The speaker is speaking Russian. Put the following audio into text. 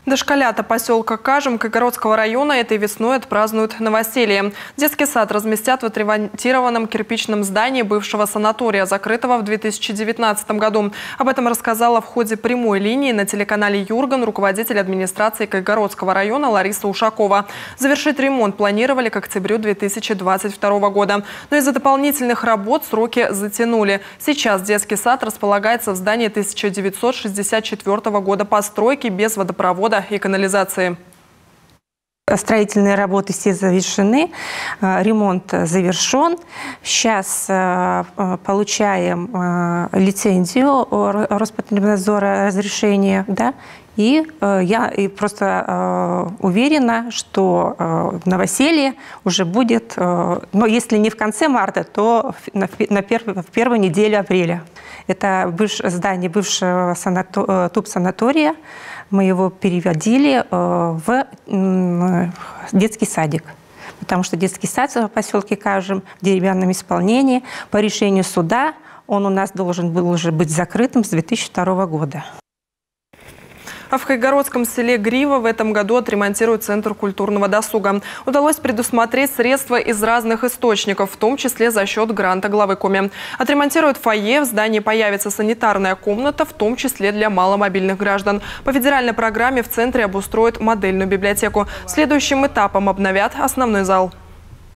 Дошколята поселка Кажем Кайгородского района этой весной отпразднуют новоселье. Детский сад разместят в отремонтированном кирпичном здании бывшего санатория, закрытого в 2019 году. Об этом рассказала в ходе прямой линии на телеканале «Юрган» руководитель администрации Кайгородского района Лариса Ушакова. Завершить ремонт планировали к октябрю 2022 года. Но из-за дополнительных работ сроки затянули. Сейчас детский сад располагается в здании 1964 года постройки без водопровода и канализации. Строительные работы все завершены, ремонт завершен. Сейчас получаем лицензию Роспотребнадзора, разрешение, да? И я просто уверена, что новоселье уже будет, но если не в конце марта, то в первой неделе апреля. Это здание бывшего тубсанатория. Мы его переводили в детский садик. Потому что детский сад в поселке Кажем в деревянном исполнении по решению суда он у нас должен был уже быть закрытым с 2002 года. А в Кайгородском селе Грива в этом году отремонтируют центр культурного досуга. Удалось предусмотреть средства из разных источников, в том числе за счет гранта главы Коми. Отремонтируют фойе, в здании появится санитарная комната, в том числе для маломобильных граждан. По федеральной программе в центре обустроят модельную библиотеку. Следующим этапом обновят основной зал.